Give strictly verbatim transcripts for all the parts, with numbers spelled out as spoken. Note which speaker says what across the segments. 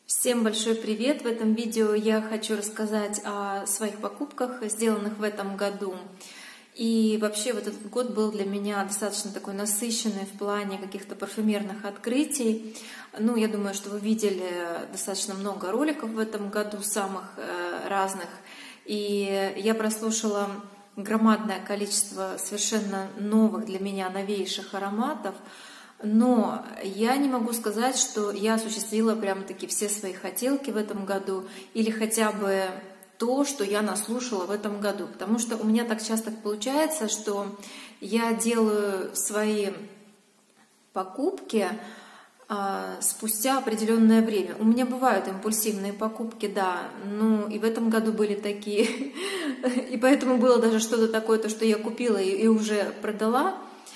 Speaker 1: Всем большой привет! В этом видео я хочу рассказать о своих покупках, сделанных в этом году. И вообще вот этот год был для меня достаточно такой насыщенный в плане каких-то парфюмерных открытий. Ну, я думаю, что вы видели достаточно много роликов в этом году, самых разных. И я прослушала громадное количество совершенно новых для меня, новейших ароматов. Но я не могу сказать, что я осуществила прям-таки все свои хотелки в этом году или хотя бы то, что я наслушала в этом году. Потому что у меня так часто получается, что я делаю свои покупки а, спустя определенное время. У меня бывают импульсивные покупки, да, ну и в этом году были такие. И поэтому было даже что-то такое, то, что я купила и уже продала.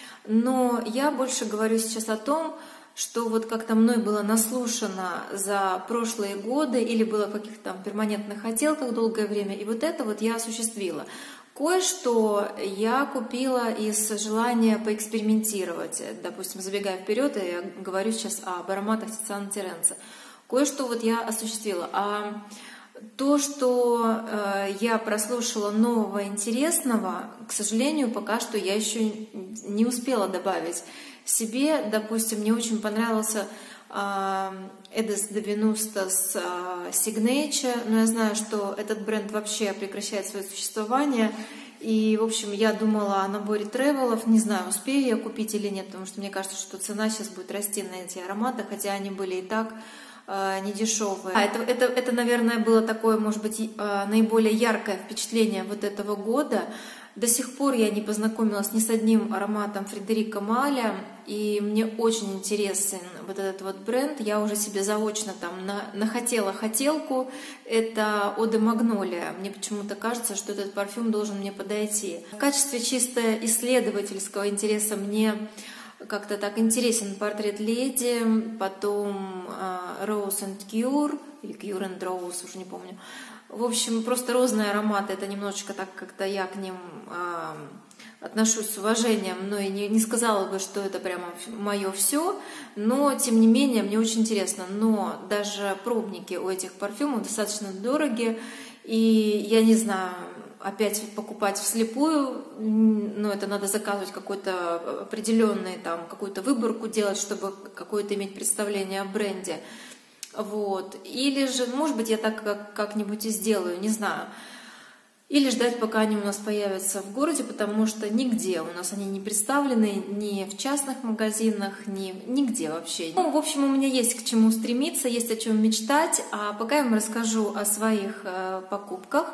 Speaker 1: Но я больше говорю сейчас о том, что вот как-то мной было наслушано за прошлые годы или было в каких-то там перманентных хотелках долгое время, и вот это вот я осуществила. Кое-что я купила из желания поэкспериментировать. Допустим, забегая вперед, я говорю сейчас об ароматах Тициана Теренца. Кое-что вот я осуществила. А то, что э, я прослушала нового интересного, к сожалению, пока что я еще не успела добавить себе. Допустим, мне очень понравился э, Эдес девяносто с э, Signature, но я знаю, что этот бренд вообще прекращает свое существование. И, в общем, я думала о наборе тревелов, не знаю, успею я купить или нет, потому что мне кажется, что цена сейчас будет расти на эти ароматы, хотя они были и так недешевые. А это, это, это, наверное, было такое, может быть, наиболее яркое впечатление вот этого года. До сих пор я не познакомилась ни с одним ароматом Фредерико Маля, и мне очень интересен вот этот вот бренд. Я уже себе заочно там на, нахотела хотелку. Это Eau de Magnolia. Мне почему-то кажется, что этот парфюм должен мне подойти. В качестве чисто исследовательского интереса мне как-то так интересен портрет леди, потом uh, Rose and Cure, или Cure and Rose, уже не помню. В общем, просто розные ароматы, это немножечко так как-то я к ним uh, отношусь с уважением, но и не, не сказала бы, что это прямо мое все, но тем не менее мне очень интересно. Но даже пробники у этих парфюмов достаточно дорогие, и я не знаю, опять покупать вслепую, но это надо заказывать какой-то определенный, там, какую-то выборку делать, чтобы какое-то иметь представление о бренде. Вот. Или же, может быть, я так как-нибудь и сделаю, не знаю. Или ждать, пока они у нас появятся в городе, потому что нигде у нас они не представлены, ни в частных магазинах, ни нигде вообще. Ну, в общем, у меня есть к чему стремиться, есть о чем мечтать. А пока я вам расскажу о своих э, покупках.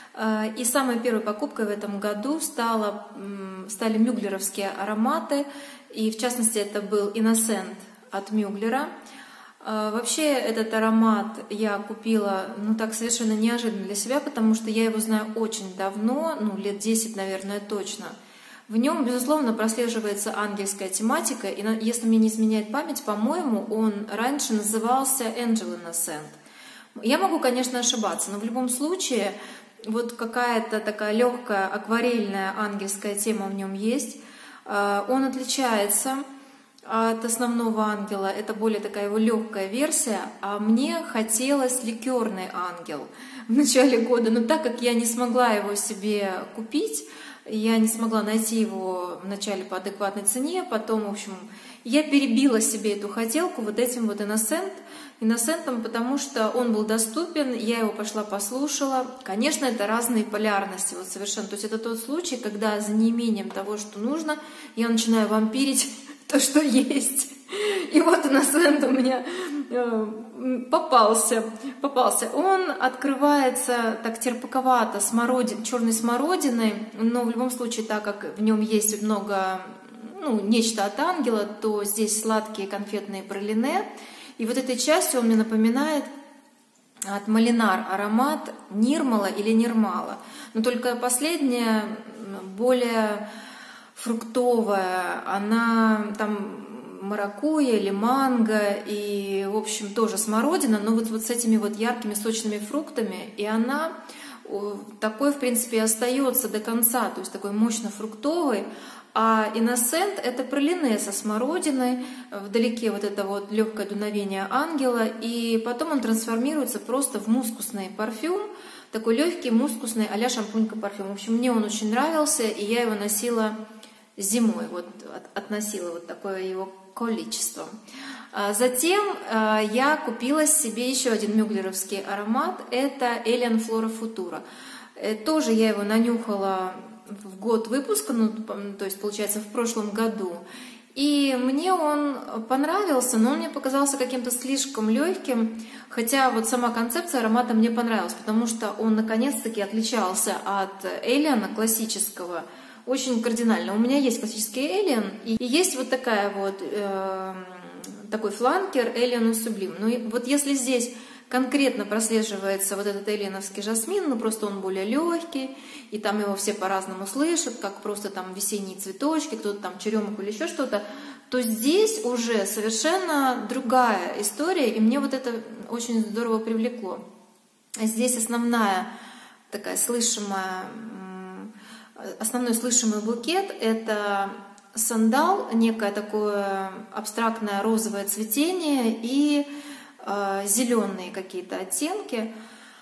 Speaker 1: И самой первой покупкой в этом году стало, стали мюглеровские ароматы, и в частности это был Innocent от Мюглера. Вообще этот аромат я купила, ну так совершенно неожиданно для себя, потому что я его знаю очень давно, ну лет десять, наверное, точно. В нем, безусловно, прослеживается ангельская тематика, и если мне не изменяет память, по-моему, он раньше назывался Angel Innocent. Я могу, конечно, ошибаться, но в любом случае вот какая-то такая легкая акварельная ангельская тема в нем есть. Он отличается от основного ангела, это более такая его легкая версия, а мне хотелось ликерный ангел в начале года, но так как я не смогла его себе купить, я не смогла найти его вначале по адекватной цене, потом, в общем, я перебила себе эту хотелку вот этим вот Innocent, Innocent'ом, потому что он был доступен, я его пошла послушала. Конечно, это разные полярности, вот совершенно. То есть это тот случай, когда за неимением того, что нужно, я начинаю вампирить то, что есть. И вот Innocent у меня попался, попался. Он открывается так терпковато, смородин, черной смородиной, но в любом случае, так как в нем есть много, ну, нечто от ангела, то здесь сладкие конфетные пралине. И вот этой частью он мне напоминает от Малинар аромат Нирмала или Нирмала. Но только последняя более фруктовая, она там маракуйя или манго, и, в общем, тоже смородина, но вот, вот с этими вот яркими сочными фруктами, и она такой, в принципе, и остается до конца, то есть такой мощно фруктовый, А Innocent — это пралине со смородиной, вдалеке вот это вот легкое дуновение ангела, и потом он трансформируется просто в мускусный парфюм, такой легкий, мускусный, а-ля шампунька парфюм. В общем, мне он очень нравился, и я его носила зимой, вот относила вот такое его количество. Затем я купила себе еще один мюглеровский аромат, это Alien Flora Futura. Тоже я его нанюхала в год выпуска, ну, то есть, получается, в прошлом году. И мне он понравился, но он мне показался каким-то слишком легким, хотя вот сама концепция аромата мне понравилась, потому что он наконец-таки отличался от Alien классического очень кардинально. У меня есть классический Alien, и есть вот такая вот, э, такой фланкер Alien Sublime. Ну и вот если здесь конкретно прослеживается вот этот эллиновский жасмин, ну просто он более легкий, и там его все по-разному слышат, как просто там весенние цветочки, кто-то там черемуху или еще что-то, то здесь уже совершенно другая история, и мне вот это очень здорово привлекло. Здесь основная такая слышимая, основной слышимый букет — это сандал, некое такое абстрактное розовое цветение и зеленые какие-то оттенки.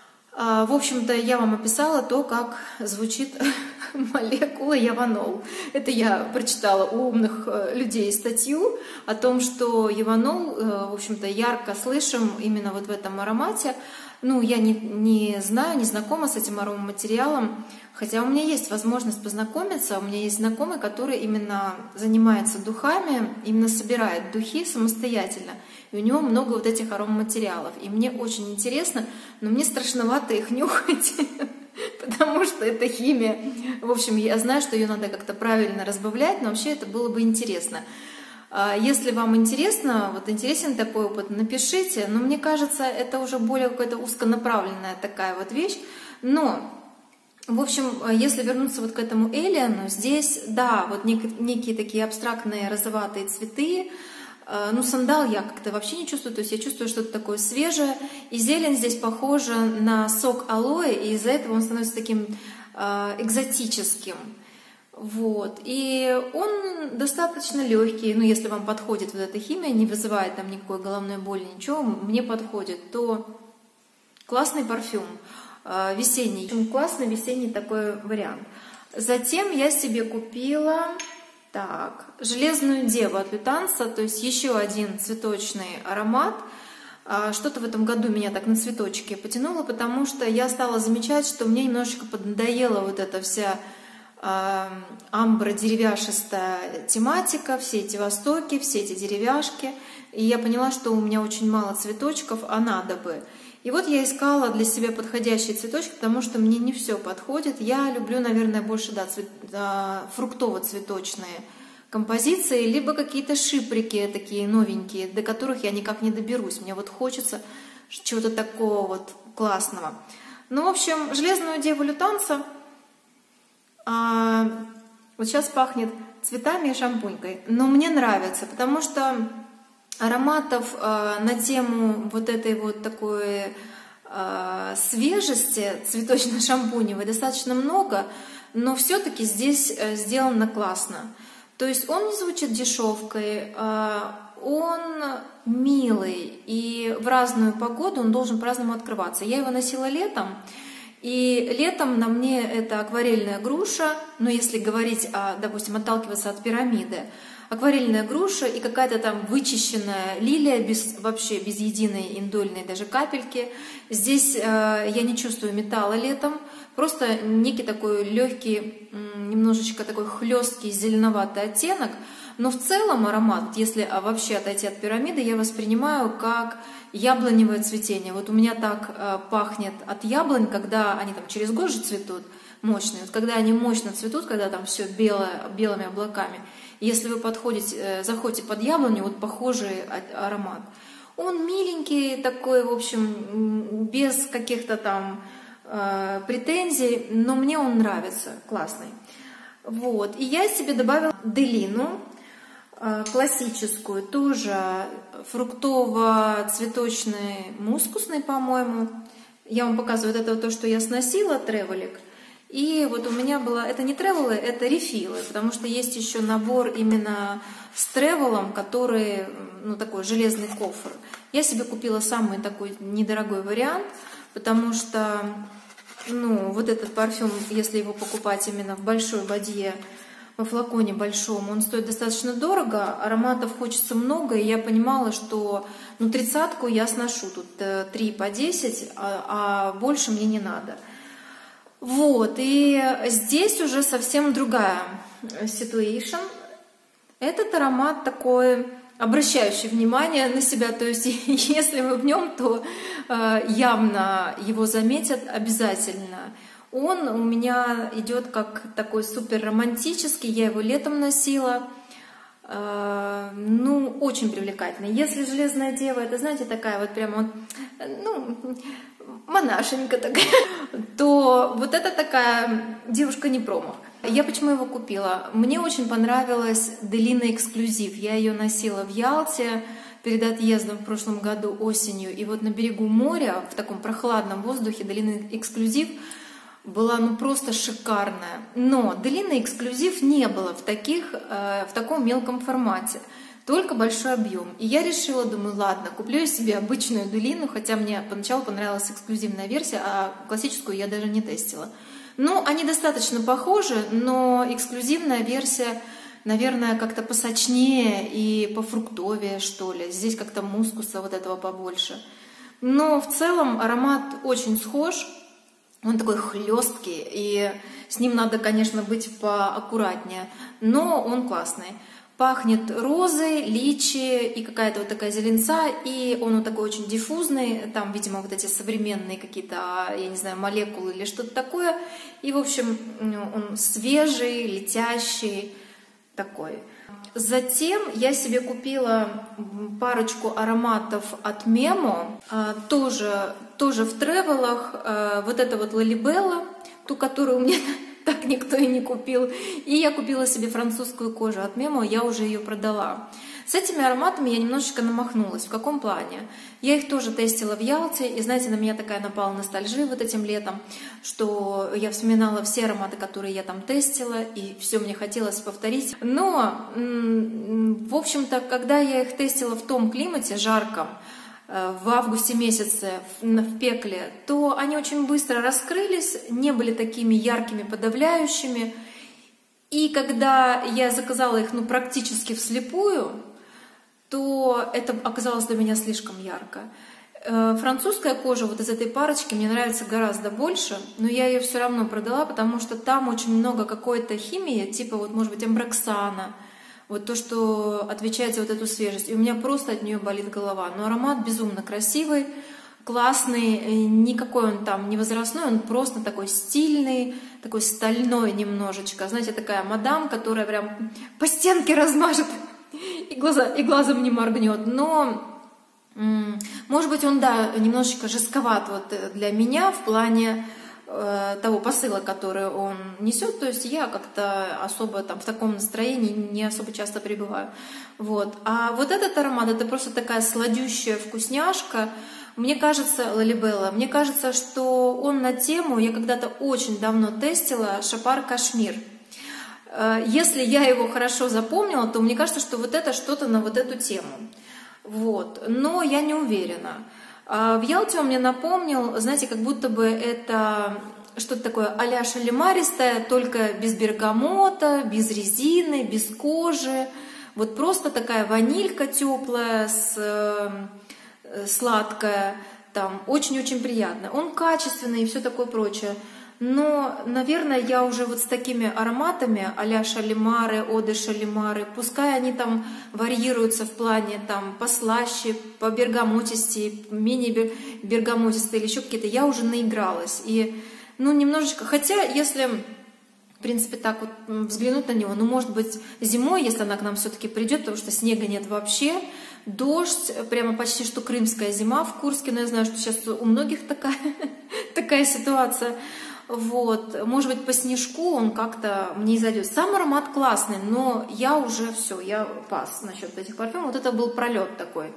Speaker 1: В общем-то, я вам описала то, как звучит молекула яванол. Это я прочитала у умных людей статью о том, что яванол, в общем-то, ярко слышим именно вот в этом аромате. Ну, я не, не знаю, не знакома с этим аромаматериалом, хотя у меня есть возможность познакомиться. У меня есть знакомый, который именно занимается духами, именно собирает духи самостоятельно. И у него много вот этих аромаматериалов. И мне очень интересно, но мне страшновато их нюхать, потому что это химия. В общем, я знаю, что ее надо как-то правильно разбавлять, но вообще это было бы интересно. Если вам интересно, вот интересен такой опыт, напишите. Но мне кажется, это уже более какая-то узконаправленная такая вот вещь. Но, в общем, если вернуться вот к этому Alien, здесь, да, вот нек- некие такие абстрактные розоватые цветы. Ну, сандал я как-то вообще не чувствую, то есть я чувствую что-то такое свежее. И зелень здесь похожа на сок алоэ, и из-за этого он становится таким э, экзотическим. Вот. И он достаточно легкий, ну, если вам подходит вот эта химия, не вызывает там никакой головной боли, ничего, мне подходит, то классный парфюм, э, весенний, классный весенний такой вариант. Затем я себе купила... Так, «Железную деву» от Лютанса, то есть еще один цветочный аромат. Что-то в этом году меня так на цветочки потянуло, потому что я стала замечать, что мне немножечко поднадоела вот эта вся э, амбро-деревяшистая тематика, все эти востоки, все эти деревяшки. И я поняла, что у меня очень мало цветочков, а надо бы. И вот я искала для себя подходящие цветочки, потому что мне не все подходит. Я люблю, наверное, больше да, цвет... фруктово-цветочные композиции, либо какие-то шиприки такие новенькие, до которых я никак не доберусь. Мне вот хочется чего-то такого вот классного. Ну, в общем, «Железную деву» Лютанса а, вот сейчас пахнет цветами и шампунькой. Но мне нравится, потому что ароматов э, на тему вот этой вот такой э, свежести цветочно-шампуневой достаточно много, но все-таки здесь э, сделано классно. То есть он не звучит дешевкой, э, он милый, и в разную погоду он должен по-разному открываться. Я его носила летом, и летом на мне это акварельная груша, но если говорить, о, допустим, отталкиваться от пирамиды, акварельная груша и какая-то там вычищенная лилия, без, вообще без единой индольной даже капельки. Здесь э, я не чувствую металла летом, просто некий такой легкий, немножечко такой хлесткий зеленоватый оттенок. Но в целом аромат, если вообще отойти от пирамиды, я воспринимаю как яблоневое цветение. Вот у меня так э, пахнет от яблонь, когда они там через год же цветут, мощные. Вот когда они мощно цветут, когда там все белое, белыми облаками. Если вы подходите, заходите под яблоню, вот похожий аромат. Он миленький такой, в общем, без каких-то там э, претензий, но мне он нравится, классный. Вот. И я себе добавила делину э, классическую, тоже фруктово-цветочный, мускусный, по-моему. Я вам показываю, вот это вот то, что я сносила, тревелик. И вот у меня было, это не тревелы, это рефилы, потому что есть еще набор именно с тревелом, который, ну, такой железный кофр. Я себе купила самый такой недорогой вариант, потому что, ну, вот этот парфюм, если его покупать именно в большой бадье, во флаконе большом, он стоит достаточно дорого, ароматов хочется много, и я понимала, что, ну, тридцатку я сношу, тут три по десять, а, а больше мне не надо. Вот, и здесь уже совсем другая ситуация. Этот аромат такой, обращающий внимание на себя, то есть если вы в нем, то э, явно его заметят обязательно. Он у меня идет как такой супер романтический, я его летом носила, э, ну, очень привлекательный. Если «Железная дева», это, знаете, такая вот прямо, ну, монашенька такая, то вот это такая девушка не промах. Я почему его купила? Мне очень понравилась Делина Эксклюзив. Я ее носила в Ялте перед отъездом в прошлом году осенью. И вот на берегу моря, в таком прохладном воздухе, Делина Эксклюзив была, ну, просто шикарная. Но Делина Эксклюзив не было в, таких, э, в таком мелком формате. Только большой объем. И я решила, думаю, ладно, куплю я себе обычную Делину, хотя мне поначалу понравилась эксклюзивная версия, а классическую я даже не тестила. Ну, они достаточно похожи, но эксклюзивная версия, наверное, как-то посочнее и пофруктовее, что ли. Здесь как-то мускуса вот этого побольше. Но в целом аромат очень схож. Он такой хлесткий, и с ним надо, конечно, быть поаккуратнее, но он классный. Пахнет розой, личи и какая-то вот такая зеленца, и он вот такой очень диффузный, там, видимо, вот эти современные какие-то, я не знаю, молекулы или что-то такое. И, в общем, он свежий, летящий такой. Затем я себе купила парочку ароматов от Memo, тоже, тоже в тревелах. Вот это вот Лалибелла, ту, которую у меня так никто и не купил. И я купила себе французскую кожу от Memo, я уже ее продала. С этими ароматами я немножечко намахнулась. В каком плане? Я их тоже тестила в Ялте, и, знаете, на меня такая напала ностальжия вот этим летом, что я вспоминала все ароматы, которые я там тестила, и все мне хотелось повторить. Но, в общем-то, когда я их тестила в том климате жарком, в августе месяце в пекле, то они очень быстро раскрылись, не были такими яркими, подавляющими. И когда я заказала их, ну, практически вслепую, то это оказалось для меня слишком ярко. Французская кожа вот из этой парочки мне нравится гораздо больше, но я ее все равно продала, потому что там очень много какой-то химии, типа вот, может быть, амброксана, вот то, что отвечает за вот эту свежесть. И у меня просто от нее болит голова. Но аромат безумно красивый, классный, никакой он там не возрастной, он просто такой стильный, такой стальной немножечко. Знаете, такая мадам, которая прям по стенке размажет и, глаза, и глазом не моргнет. Но, может быть, он, да, немножечко жестковат вот для меня в плане того посыла, который он несет, то есть я как-то особо там в таком настроении не особо часто пребываю. Вот. А вот этот аромат, это просто такая сладющая вкусняшка. Мне кажется, Лалибелла, мне кажется, что он на тему, я когда-то очень давно тестила Шапар Кашмир. Если я его хорошо запомнила, то мне кажется, что вот это что-то на вот эту тему. Вот. Но я не уверена. В Ялте он мне напомнил, знаете, как будто бы это что-то такое а-ля шалимаристое, только без бергамота, без резины, без кожи. Вот просто такая ванилька теплая, с, сладкая, там очень-очень приятная. Он качественный и все такое прочее. Но, наверное, я уже вот с такими ароматами а-ля шалимары, оды шалимары, пускай они там варьируются в плане там послаще, по бергамотистее, менее бергамотистые или еще какие-то, я уже наигралась. И, ну, немножечко, хотя, если, в принципе, так вот взглянуть на него, ну, может быть, зимой, если она к нам все-таки придет, потому что снега нет вообще, дождь, прямо почти что крымская зима в Курске, но я знаю, что сейчас у многих такая, такая ситуация. Вот, может быть, по снежку он как-то мне зайдет. Сам аромат классный, но я уже все, я пас насчет этих парфюмов. Вот это был пролет такой.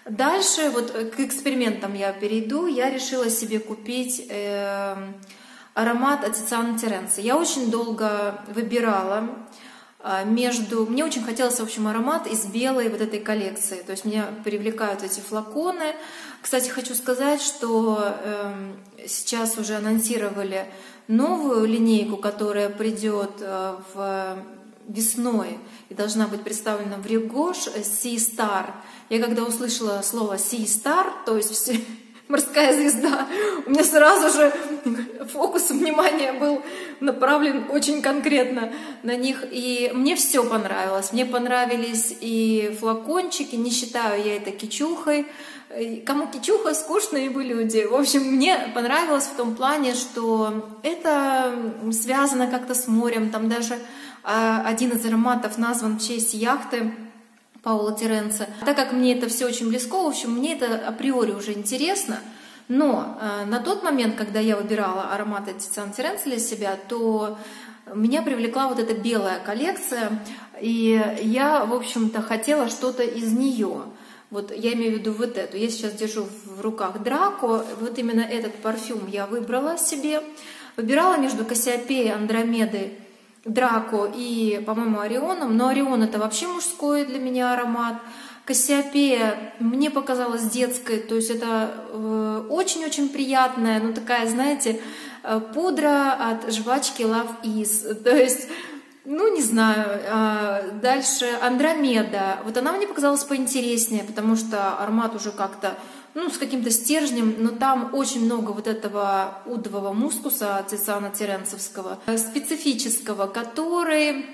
Speaker 1: Дальше вот к экспериментам я перейду. Я решила себе купить э, аромат от Тициана Теренца. Я очень долго выбирала между... Мне очень хотелось, в общем, аромат из белой вот этой коллекции. То есть меня привлекают эти флаконы. Кстати, хочу сказать, что э, сейчас уже анонсировали новую линейку, которая придет э, в весной и должна быть представлена в Ригош, Sea Star. Я когда услышала слово Sea Star, то есть все... морская звезда, у меня сразу же фокус внимания был направлен очень конкретно на них. И мне все понравилось. Мне понравились и флакончики, не считаю я это кичухой. Кому кичуха, скучные вы люди. В общем, мне понравилось в том плане, что это связано как-то с морем. Там даже один из ароматов назван в честь яхты Паула Теренца. Так как мне это все очень близко, в общем, мне это априори уже интересно, но э, на тот момент, когда я выбирала ароматы Тициана Теренца для себя, то меня привлекла вот эта белая коллекция, и я, в общем-то, хотела что-то из нее. Вот я имею в виду вот эту. Я сейчас держу в руках Драко, вот именно этот парфюм я выбрала себе. Выбирала между Кассиопеей, Андромедой, Драко и, по-моему, Орионом, но Орион это вообще мужской для меня аромат. Кассиопея мне показалась детской, то есть это очень-очень э, приятная, ну такая, знаете, пудра от жвачки Love Is, то есть, ну не знаю, э, дальше Андромеда, вот она мне показалась поинтереснее, потому что аромат уже как-то, ну, с каким-то стержнем, но там очень много вот этого удового мускуса Тициана Теренцевского, специфического, который,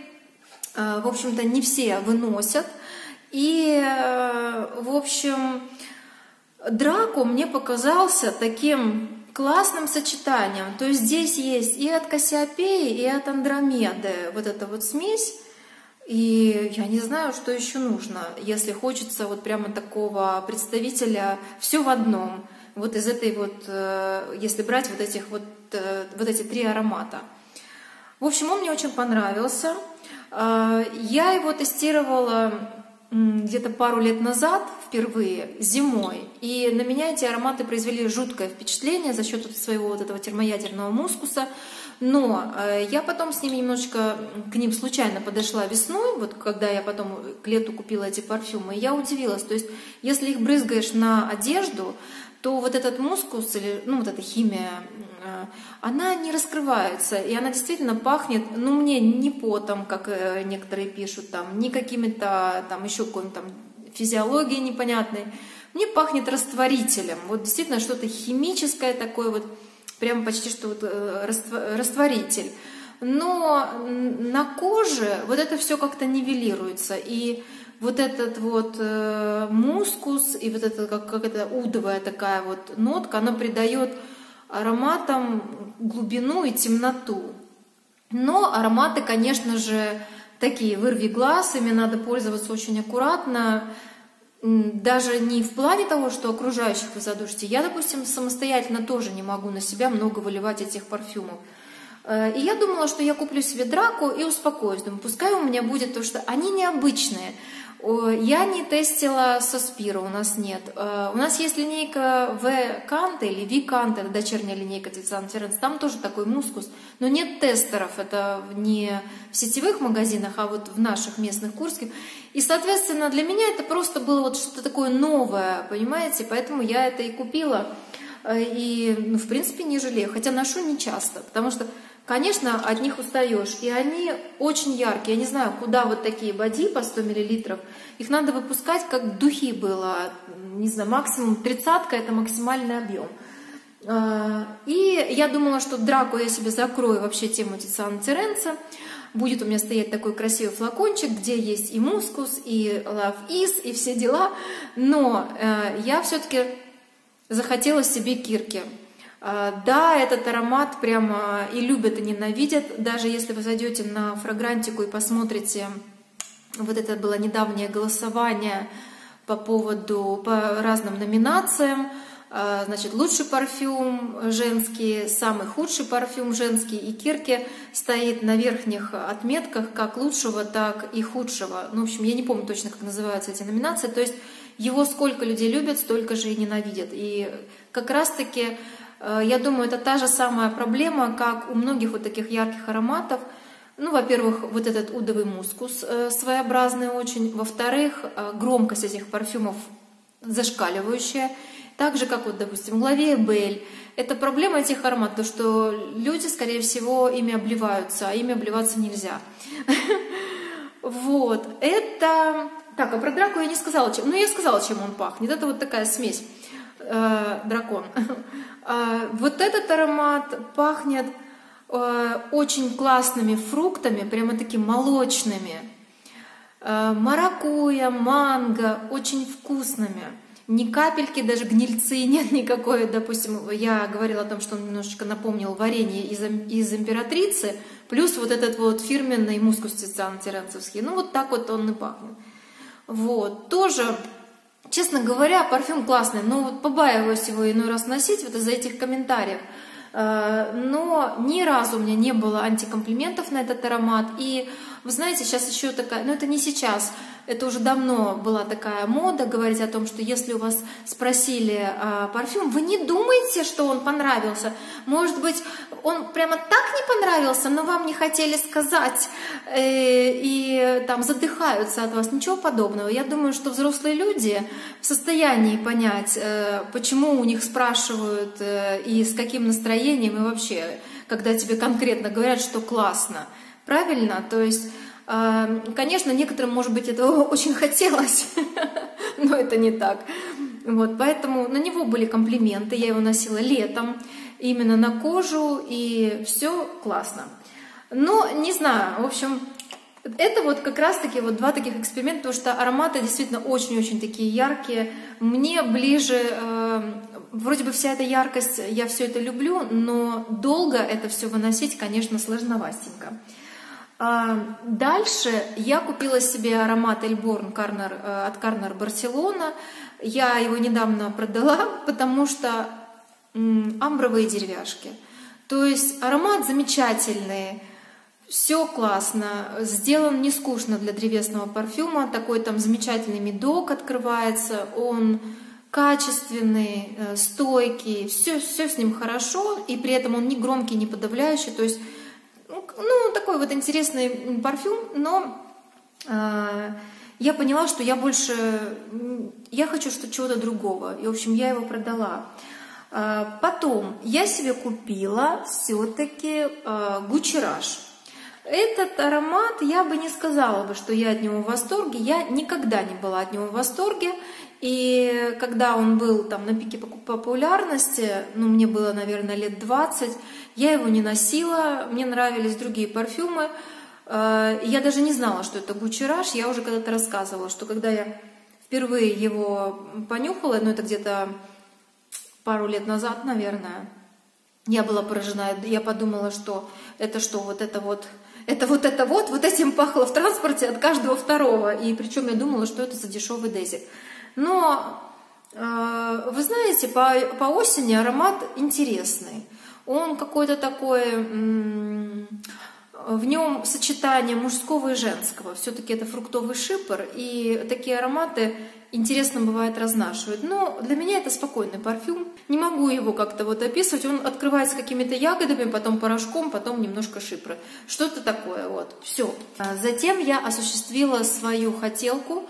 Speaker 1: в общем-то, не все выносят. И, в общем, Драко мне показался таким классным сочетанием. То есть здесь есть и от Кассиопеи, и от Андромеды вот эта вот смесь. И я не знаю, что еще нужно, если хочется вот прямо такого представителя все в одном. Вот из этой вот, если брать вот этих вот, вот эти три аромата. В общем, он мне очень понравился. Я его тестировала где-то пару лет назад впервые, зимой. И на меня эти ароматы произвели жуткое впечатление за счет своего вот этого термоядерного мускуса. Но э, я потом с ними немножечко к ним случайно подошла весной, вот когда я потом к лету купила эти парфюмы, и я удивилась. То есть, если их брызгаешь на одежду, то вот этот мускус, или, ну, вот эта химия, э, она не раскрывается, и она действительно пахнет, ну, мне не потом, как э, некоторые пишут, там, не какими-то, там, еще какой-нибудь там физиологией непонятной. Мне пахнет растворителем, вот действительно что-то химическое такое вот, прямо почти что вот растворитель. Но на коже вот это все как-то нивелируется. И вот этот вот э, мускус, и вот это как, как это удовая такая вот нотка, она придает ароматам глубину и темноту. Но ароматы, конечно же, такие вырви глаз, ими надо пользоваться очень аккуратно. Даже не в плане того, что окружающих вы задушите. Я, допустим, самостоятельно тоже не могу на себя много выливать этих парфюмов. И я думала, что я куплю себе Драко и успокоюсь. Думаю, пускай у меня будет, потому что они необычные. Я не тестила Соспиро, у нас нет. У нас есть линейка V Канте или V Канте, это дочерняя линейка Тициана Теренца, там тоже такой мускус, но нет тестеров, это не в сетевых магазинах, а вот в наших местных курских. И, соответственно, для меня это просто было вот что-то такое новое, понимаете, поэтому я это и купила. И, ну, в принципе, не жалею, хотя ношу не часто, потому что, конечно, от них устаешь, и они очень яркие. Я не знаю, куда вот такие боди по сто миллилитров. Их надо выпускать, как духи было. Не знаю, максимум тридцатка – это максимальный объем. И я думала, что Драко я себе закрою вообще тему Тициана Теренца. Будет у меня стоять такой красивый флакончик, где есть и мускус, и Love Is, и все дела. Но я все-таки захотела себе Кирки. Да, этот аромат прямо и любят, и ненавидят. Даже если вы зайдете на Фрагрантику и посмотрите, вот это было недавнее голосование по поводу, по разным номинациям. Значит, лучший парфюм женский, самый худший парфюм женский, и Кирки стоит на верхних отметках как лучшего, так и худшего. Ну, в общем, я не помню точно, как называются эти номинации. То есть его сколько людей любят, столько же и ненавидят. И как раз-таки Я думаю, это та же самая проблема, как у многих вот таких ярких ароматов. Ну, во-первых, вот этот удовый мускус своеобразный очень. Во-вторых, громкость этих парфюмов зашкаливающая. Так же, как вот, допустим, Главе Бель. Это проблема этих ароматов, что люди, скорее всего, ими обливаются, а ими обливаться нельзя. Вот. Это... Так, а про Драко я не сказала, чем... Ну, я сказала, чем он пахнет. Это вот такая смесь. Дракон. Вот этот аромат пахнет очень классными фруктами, прямо такими молочными. Маракуйя, манго, очень вкусными. Ни капельки, даже гнильцы нет никакой. Допустим, я говорила о том, что он немножечко напомнил варенье из, из императрицы, плюс вот этот вот фирменный мускус тициано-тиренцевский. Ну, вот так вот он и пахнет. Вот, тоже, честно говоря, парфюм классный, но вот побаиваюсь его иной раз носить вот из-за этих комментариев. Но ни разу у меня не было антикомплиментов на этот аромат. И вы знаете, сейчас еще такая, ну это не сейчас, это уже давно была такая мода говорить о том, что если у вас спросили а, парфюм, вы не думайте, что он понравился. Может быть, он прямо так не понравился, но вам не хотели сказать э, и там задыхаются от вас. Ничего подобного. Я думаю, что взрослые люди в состоянии понять, э, почему у них спрашивают э, и с каким настроением, и вообще, когда тебе конкретно говорят, что классно. Правильно? То есть, конечно, некоторым, может быть, этого очень хотелось, но это не так. Вот, поэтому на него были комплименты, я его носила летом, именно на кожу, и все классно. Но не знаю, в общем, это вот как раз-таки вот два таких эксперимента, потому что ароматы действительно очень-очень такие яркие. Мне ближе, э, вроде бы вся эта яркость, я все это люблю, но долго это все выносить, конечно, сложновастенько. Дальше я купила себе аромат Эльборн от Карнер Барселона. Я его недавно продала, потому что амбровые деревяшки. То есть аромат замечательный, все классно, сделан не скучно для древесного парфюма. Такой там замечательный медок открывается, он качественный, стойкий, все, все с ним хорошо, и при этом он не громкий, не подавляющий. То есть ну, такой вот интересный парфюм, но э, я поняла, что я больше, я хочу что чего-то другого, и, в общем, я его продала. Э, потом я себе купила все-таки э, Gucci Rush. Этот аромат, я бы не сказала бы, что я от него в восторге, я никогда не была от него в восторге, и когда он был там на пике популярности, ну, мне было, наверное, лет двадцать, я его не носила, мне нравились другие парфюмы. Я даже не знала, что это Gucci Rush. Я уже когда-то рассказывала, что когда я впервые его понюхала, ну, это где-то пару лет назад, наверное, я была поражена. Я подумала, что это что, вот это вот, это вот это вот, вот этим пахло в транспорте от каждого второго. И причем я думала, что это за дешевый дезик. Но, э, вы знаете, по, по осени аромат интересный. Он какой-то такой, м- в нем сочетание мужского и женского. Все-таки это фруктовый шипр, и такие ароматы интересно бывает разнашивать. Но для меня это спокойный парфюм. Не могу его как-то вот описывать. Он открывается какими-то ягодами, потом порошком, потом немножко шипра. Что-то такое вот. Все. Затем я осуществила свою хотелку,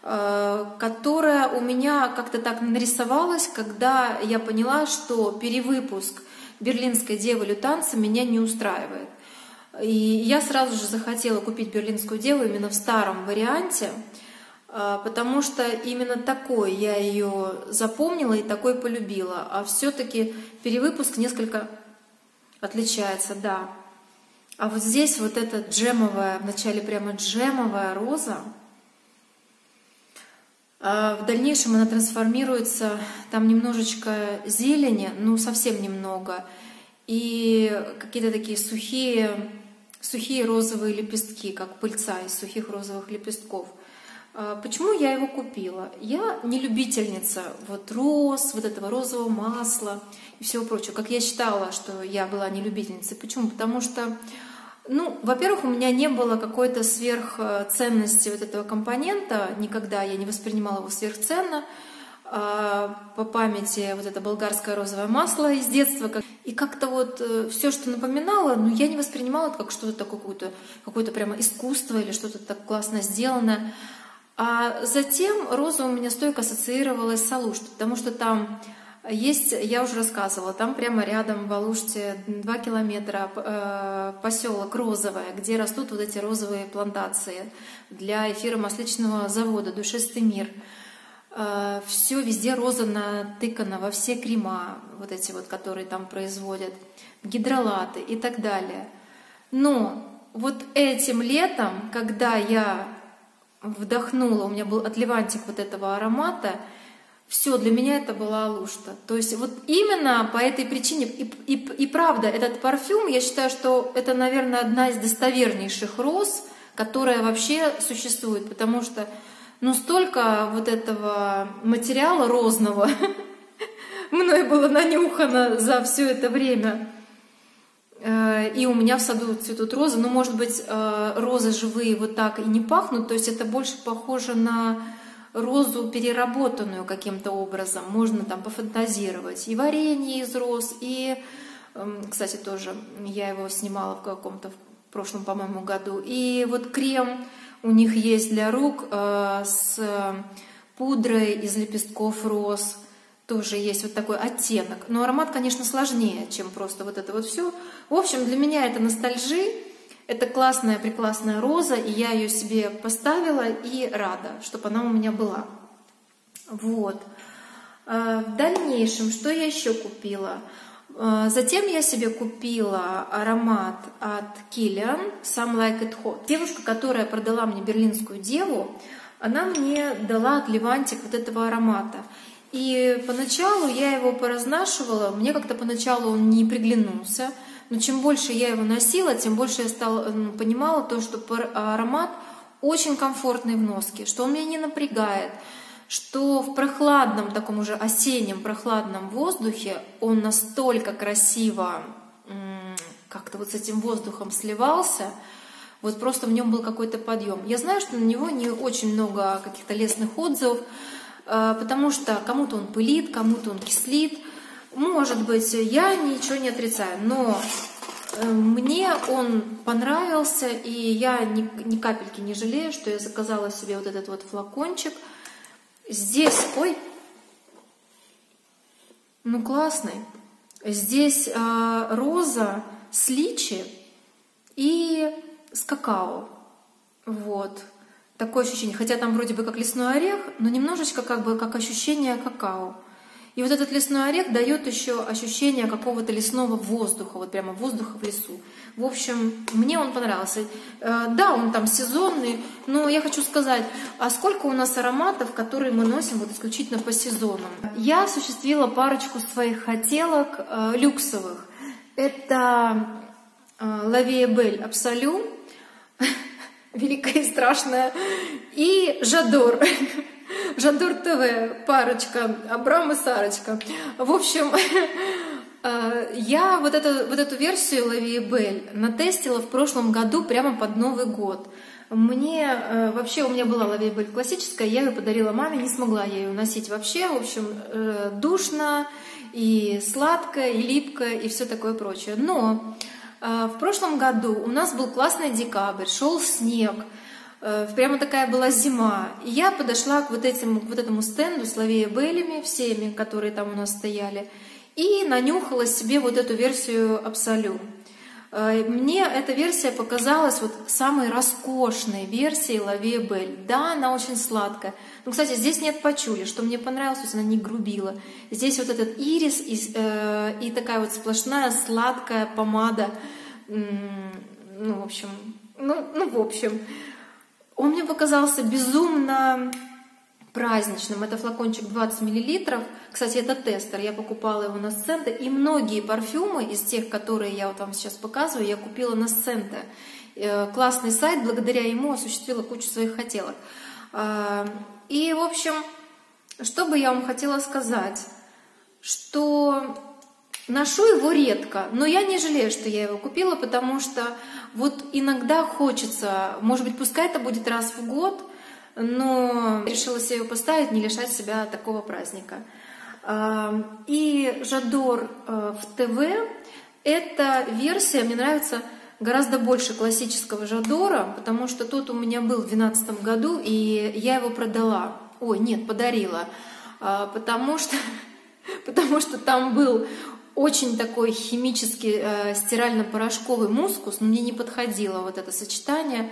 Speaker 1: которая у меня как-то так нарисовалась, когда я поняла, что перевыпуск «Берлинской девы Лютанца» меня не устраивает. И я сразу же захотела купить «Берлинскую деву» именно в старом варианте, потому что именно такой я ее запомнила и такой полюбила. А все-таки перевыпуск несколько отличается, да. А вот здесь вот эта джемовая, вначале прямо джемовая роза, в дальнейшем она трансформируется, там немножечко зелени, ну совсем немного, и какие-то такие сухие, сухие розовые лепестки, как пыльца из сухих розовых лепестков. Почему я его купила? Я не любительница вот роз, вот этого розового масла и всего прочего, как я считала, что я была не любительницей. Почему? Потому что, ну, во-первых, у меня не было какой-то сверхценности вот этого компонента, никогда я не воспринимала его сверхценно. по памяти вот это болгарское розовое масло из детства. И как-то вот все, что напоминало, но я не воспринимала это как что-то такое, какое-то, какое-то прямо искусство или что-то так классно сделанное. А затем роза у меня стойко ассоциировалась с Алуштой, потому что там есть, я уже рассказывала, там прямо рядом в Алуште два километра поселок Розовое, где растут вот эти розовые плантации для эфиромасличного завода «Душистый мир». Все везде роза натыкана, во все крема, вот эти вот, которые там производят, гидролаты и так далее. Но вот этим летом, когда я вдохнула, у меня был от Левантик вот этого аромата, все, для меня это была Алушта. То есть вот именно по этой причине, и, и, и правда, этот парфюм, я считаю, что это, наверное, одна из достовернейших роз, которая вообще существует, потому что ну столько вот этого материала розного мной было нанюхано за все это время. И у меня в саду цветут розы, но, может быть, розы живые вот так и не пахнут, то есть это больше похоже на розу переработанную каким-то образом, можно там пофантазировать. И варенье из роз, и, кстати, тоже я его снимала в каком-то в прошлом, по-моему, году. И вот крем у них есть для рук с пудрой из лепестков роз, тоже есть вот такой оттенок. Но аромат, конечно, сложнее, чем просто вот это вот все. В общем, для меня это ностальжи. Это классная, прекрасная роза, и я ее себе поставила и рада, чтобы она у меня была. Вот. В дальнейшем, что я еще купила? Затем я себе купила аромат от Kilian Some Like It Hot. Девушка, которая продала мне берлинскую деву, она мне дала от Левантик вот этого аромата. И поначалу я его поразнашивала, мне как-то поначалу он не приглянулся. Но чем больше я его носила, тем больше я стала, понимала то, что аромат очень комфортный в носке, что он меня не напрягает, что в прохладном, таком уже осеннем прохладном воздухе он настолько красиво как-то вот с этим воздухом сливался, вот просто в нем был какой-то подъем. Я знаю, что на него не очень много каких-то лестных отзывов, потому что кому-то он пылит, кому-то он кислит. Может быть, я ничего не отрицаю, но мне он понравился, и я ни, ни капельки не жалею, что я заказала себе вот этот вот флакончик. Здесь, ой, ну классный. Здесь а, роза с личи и с какао. Вот. Такое ощущение. Хотя там вроде бы как лесной орех, но немножечко как бы как ощущение какао. И вот этот лесной орех дает еще ощущение какого-то лесного воздуха, вот прямо воздуха в лесу. В общем, мне он понравился. Да, он там сезонный, но я хочу сказать, а сколько у нас ароматов, которые мы носим вот исключительно по сезонам? Я осуществила парочку своих хотелок э, люксовых. Это э, La Vie est Belle Absolue, великая и страшная, и Жадор. Жадор ТВ, парочка, Абрам и Сарочка. В общем, я вот эту, вот эту версию La Vie est Belle натестила в прошлом году прямо под Новый год. Мне вообще, у меня была La Vie est Belle классическая, я ее подарила маме, не смогла я ее носить вообще. В общем, душно, и сладко, и липко, и все такое прочее. Но в прошлом году у нас был классный декабрь, шел снег. Прямо такая была зима. И я подошла к вот, этим, к вот этому стенду с La Vie est Belle'ами, всеми, которые там у нас стояли, и нанюхала себе вот эту версию Absolue. Мне эта версия показалась вот самой роскошной версией La Vie est Belle. Да, она очень сладкая. Но, кстати, здесь нет пачули, что мне понравилось, то есть она не грубила. Здесь вот этот ирис и, э, и такая вот сплошная сладкая помада. Ну, в общем, ну, ну, в общем... Он мне показался безумно праздничным. Это флакончик двадцать миллилитров. Кстати, это тестер. Я покупала его на Сценте. И многие парфюмы из тех, которые я вот вам сейчас показываю, я купила на Сценте. Классный сайт. Благодаря ему осуществила кучу своих хотелок. И, в общем, что бы я вам хотела сказать? Что ношу его редко. Но я не жалею, что я его купила, потому что вот иногда хочется, может быть, пускай это будет раз в год, но решила себе его поставить, не лишать себя такого праздника. И Жадор в ТВ — эта версия мне нравится гораздо больше классического Жадора, потому что тот у меня был в две тысячи двенадцатом году, и я его продала. Ой, нет, подарила. Потому что, потому что там был очень такой химический стирально-порошковый мускус, но мне не подходило вот это сочетание.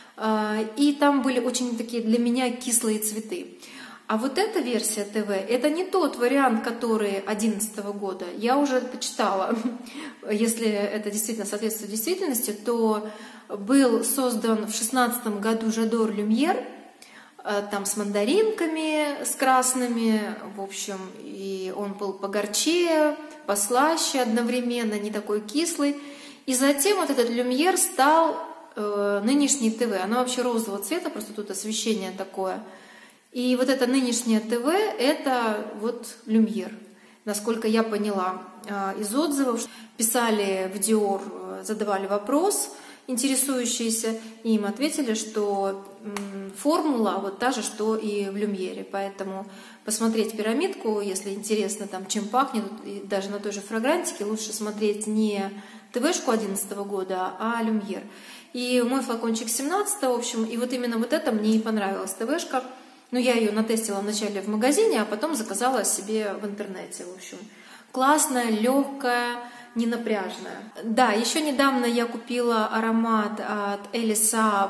Speaker 1: И там были очень такие для меня кислые цветы. А вот эта версия ТВ — это не тот вариант, который две тысячи одиннадцатого года. Я уже почитала, если это действительно соответствует действительности, то был создан в две тысячи шестнадцатом году Жадор Люмьер, там с мандаринками, с красными, в общем, и он был погорчее, послаще одновременно, не такой кислый. И затем вот этот Люмьер стал э, нынешний ТВ. Оно вообще розового цвета, просто тут освещение такое. И вот это нынешнее ТВ — это вот Люмьер, насколько я поняла из отзывов. Писали в Диор, задавали вопрос интересующиеся, и им ответили, что формула вот та же, что и в Люмьере. Поэтому посмотреть пирамидку, если интересно, там, чем пахнет, и даже на той же фрагрантике, лучше смотреть не ТВшку две тысячи одиннадцатого года, а Люмьер. И мой флакончик семнадцатого, в общем, и вот именно вот это мне и понравилась ТВшка. Ну, я ее натестила вначале в магазине, а потом заказала себе в интернете, в общем. Классная, легкая, ненапряжная. Да, еще недавно я купила аромат от Elie Saab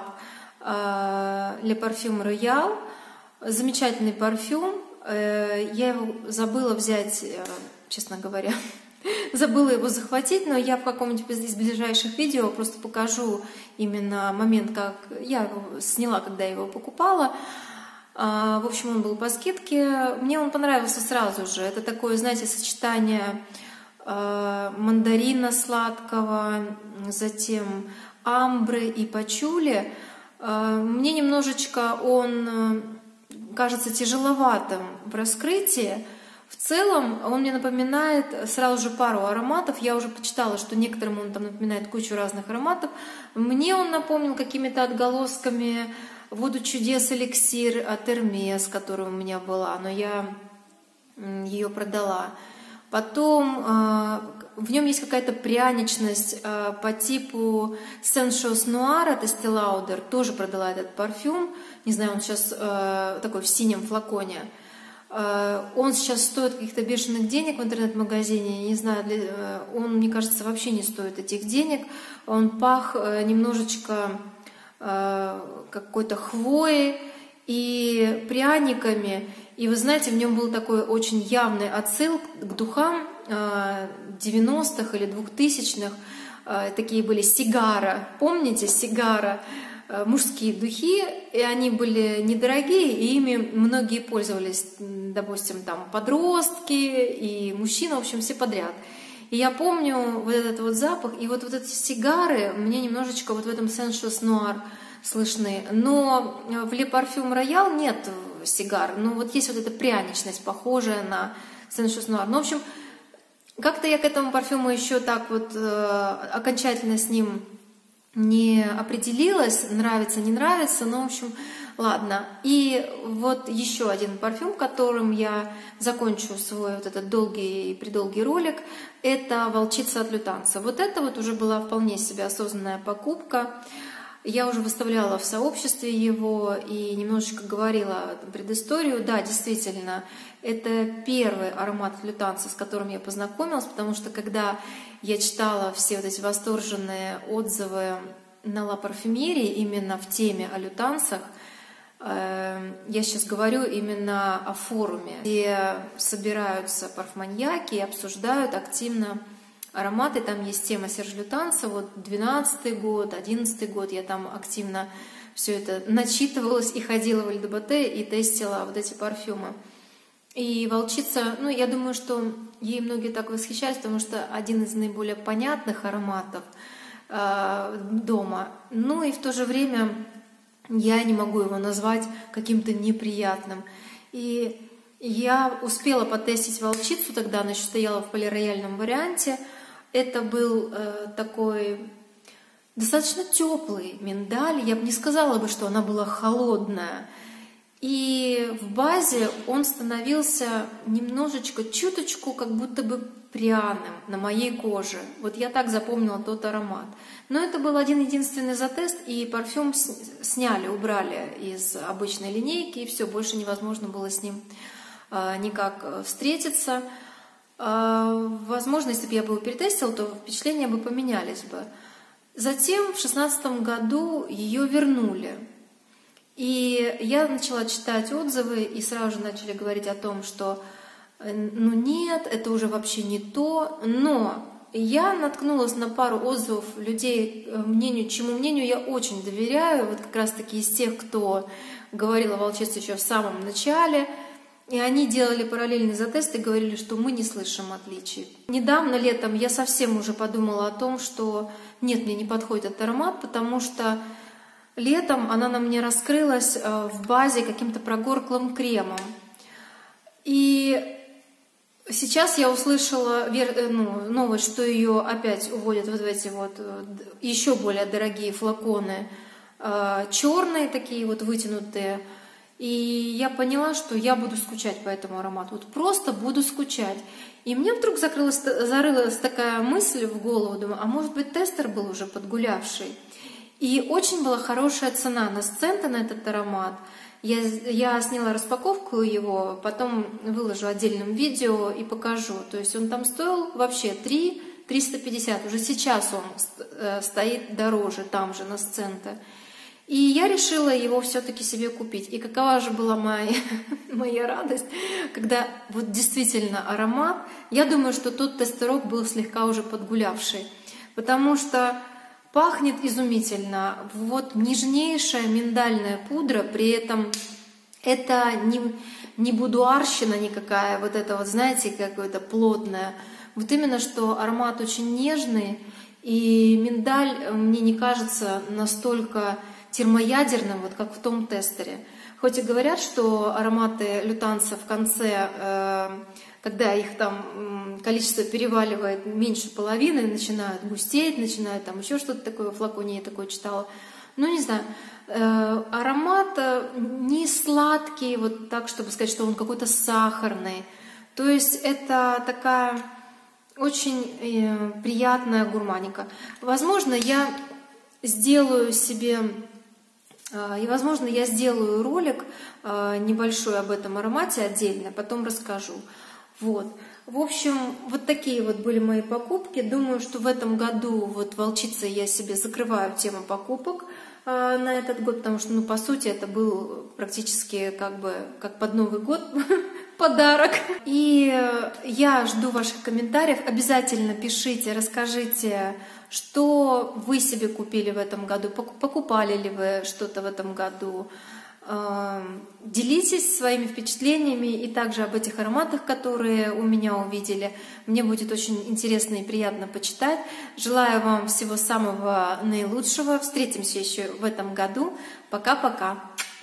Speaker 1: Le Parfum Royal. Замечательный парфюм. Я его забыла взять, честно говоря. Забыла его захватить, но я в каком-нибудь из ближайших видео просто покажу именно момент, как я его сняла, когда я его покупала. В общем, он был по скидке. Мне он понравился сразу же. Это такое, знаете, сочетание мандарина сладкого, затем амбры и пачули. Мне немножечко он кажется тяжеловатым в раскрытии. В целом он мне напоминает сразу же пару ароматов. Я уже почитала, что некоторым он там напоминает кучу разных ароматов. Мне он напомнил какими-то отголосками «Воду чудес» эликсир от Hermès, которая у меня была, но я ее продала. Потом в нем есть какая-то пряничность по типу Sensuous Noir от Estée Lauder. Тоже продала этот парфюм. Не знаю, он сейчас такой в синем флаконе. Он сейчас стоит каких-то бешеных денег в интернет-магазине. Я не знаю, он, мне кажется, вообще не стоит этих денег. Он пах немножечко какой-то хвоей и пряниками. И вы знаете, в нем был такой очень явный отсыл к духам девяностых или двухтысячных. Такие были сигара. Помните, сигара? Мужские духи, и они были недорогие, и ими многие пользовались, допустим, там подростки и мужчины, в общем, все подряд. И я помню вот этот вот запах, и вот, вот эти сигары мне немножечко вот в этом Sensuous Noir слышны. Но в Le Parfum Royal нет сигар, но вот есть вот эта пряничность, похожая на Sensuous Noir. Ну, в общем, как-то я к этому парфюму еще так вот э, окончательно с ним не определилась, нравится, не нравится, но, в общем, ладно. И вот еще один парфюм, которым я закончу свой вот этот долгий и предолгий ролик, это «Волчица от Лютанса». Вот это вот уже была вполне себе осознанная покупка. Я уже выставляла в сообществе его и немножечко говорила предысторию. Да, действительно, это первый аромат от Лютанса, с которым я познакомилась, потому что когда я читала все вот эти восторженные отзывы на Ла Парфюмерии именно в теме о лютансах, я сейчас говорю именно о форуме, где собираются парфманьяки и обсуждают активно ароматы. Там есть тема Серж Лютанса, вот двенадцатый год, одиннадцатый год, я там активно все это начитывалась и ходила в ЛДБТ и тестила вот эти парфюмы. И «Волчица», ну, я думаю, что ей многие так восхищаются, потому что один из наиболее понятных ароматов э, дома. Ну и в то же время я не могу его назвать каким-то неприятным. И я успела потестить «Волчицу», тогда она еще стояла в полирояльном варианте. Это был э, такой достаточно теплый миндаль. Я бы не сказала бы, что она была холодная. И в базе он становился немножечко, чуточку, как будто бы пряным на моей коже. Вот я так запомнила тот аромат. Но это был один единственный затест, и парфюм сняли, убрали из обычной линейки, и все, больше невозможно было с ним а, никак встретиться. А, возможно, если бы я бы его перетестила, то впечатления бы поменялись бы. Затем в шестнадцатом году ее вернули. И я начала читать отзывы, и сразу же начали говорить о том, что ну нет, это уже вообще не то. Но я наткнулась на пару отзывов людей, мнению, чему мнению я очень доверяю, вот как раз-таки из тех, кто говорил о волчице еще в самом начале. И они делали параллельный затест и говорили, что мы не слышим отличий. Недавно, летом, я совсем уже подумала о том, что нет, мне не подходит этот аромат, потому что летом она на мне раскрылась в базе каким-то прогорклым кремом. И сейчас я услышала ну, новость, что ее опять уводят вот в эти вот еще более дорогие флаконы, черные такие вот вытянутые. И я поняла, что я буду скучать по этому аромату. Вот просто буду скучать. И мне вдруг закрылась, зарылась такая мысль в голову. Думаю, а может быть тестер был уже подгулявший? И очень была хорошая цена на Сцента на этот аромат. Я, я сняла распаковку его, потом выложу отдельным видео и покажу. То есть он там стоил вообще три триста пятьдесят. Уже сейчас он стоит дороже там же на Сцента. И я решила его все-таки себе купить. И какова же была моя, моя радость, когда вот действительно аромат, я думаю, что тот тестерок был слегка уже подгулявший, потому что пахнет изумительно. Вот нежнейшая миндальная пудра, при этом это не, не будуарщина никакая, вот это вот, знаете, какое-то плотное. Вот именно, что аромат очень нежный, и миндаль мне не кажется настолько термоядерным, вот как в том тестере. Хоть и говорят, что ароматы лютанца в конце, когда их там количество переваливает меньше половины, начинают густеть, начинают там еще что-то такое, в флаконе я такое читала. Ну, не знаю, аромат не сладкий, вот так, чтобы сказать, что он какой-то сахарный. То есть это такая очень приятная гурманика. Возможно, я сделаю себе... И, возможно, я сделаю ролик небольшой об этом аромате отдельно, потом расскажу. Вот. В общем, вот такие вот были мои покупки. Думаю, что в этом году вот волчицей я себе закрываю тему покупок на этот год, потому что, ну, по сути, это был практически как бы как под Новый год подарок. И я жду ваших комментариев. Обязательно пишите, расскажите, что вы себе купили в этом году, покупали ли вы что-то в этом году. Делитесь своими впечатлениями и также об этих ароматах, которые у меня увидели. Мне будет очень интересно и приятно почитать. Желаю вам всего самого наилучшего. Встретимся еще в этом году. Пока-пока.